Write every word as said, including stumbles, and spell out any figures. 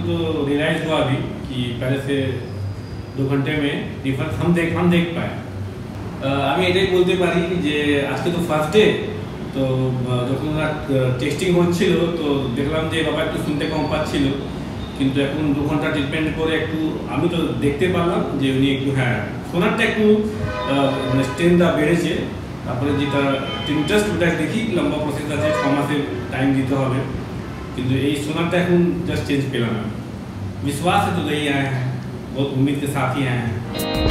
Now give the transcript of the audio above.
तो रियलाइज़ हुआ अभी कि पहले से दो घंटे में डिफरेंस हम देख हम देख पाए। আমি এটাই বলতে পারি যে আজকে তো ফার্স্ট ডে, তো যখন ওরা টেস্টিং হচ্ছিল তো দেখলাম যে বাবা একটু শুনতে কম পাচ্ছিল, কিন্তু এখন দু ঘন্টা ট্রিটমেন্ট করে একটু আমি তো দেখতে পারলাম যে উনি একটু হ্যাঁ শোনারটা একটু মানে স্ট্রেনটা বেড়েছে। তারপরে যেটা ইন্টারেস্ট ওটা দেখি লম্বা প্রসেস আছে, ছ মাসের টাইম দিতে হবে, কিন্তু এই শোনারটা এখন জাস্ট চেঞ্ज পেলাম। विश्वास है तो यही आए हैं, बहुत उम्मीद के साथ ही आए हैं।